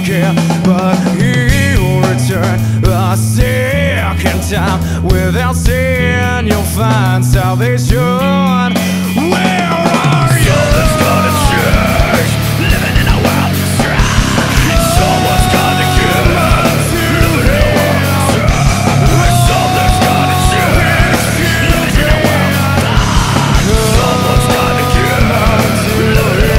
even care. But he'll return a second time. Without sin you'll find salvation. Where are you? Something's gonna change, living in a world of strife. Someone's gonna give up, living in a world of strife. Something's gonna change, living in a world of strife. Someone's gonna give up, living in a world of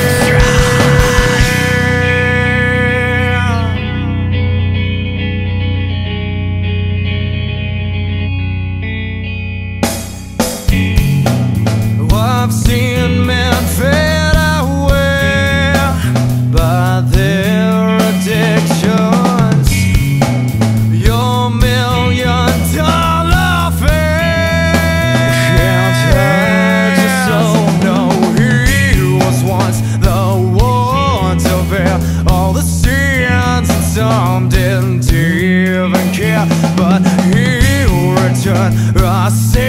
I've seen men fade away by their addictions. Your $1,000,000 fame can't hurt your soul. No, he was once the one to bear all the sins, and some didn't even care. But he'll return a